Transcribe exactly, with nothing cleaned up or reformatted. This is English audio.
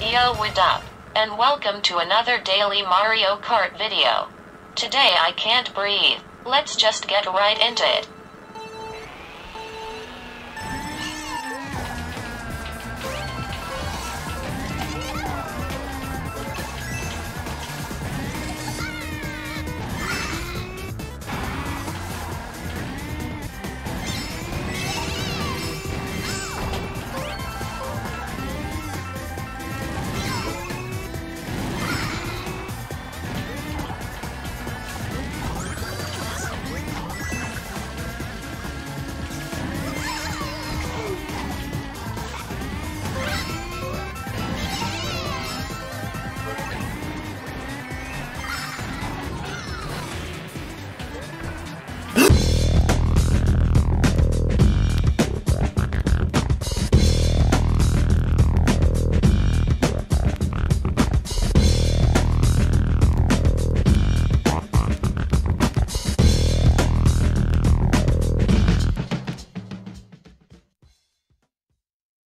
Yo, what up? And welcome to another daily Mario Kart video. Today I can't breathe. Let's just get right into it.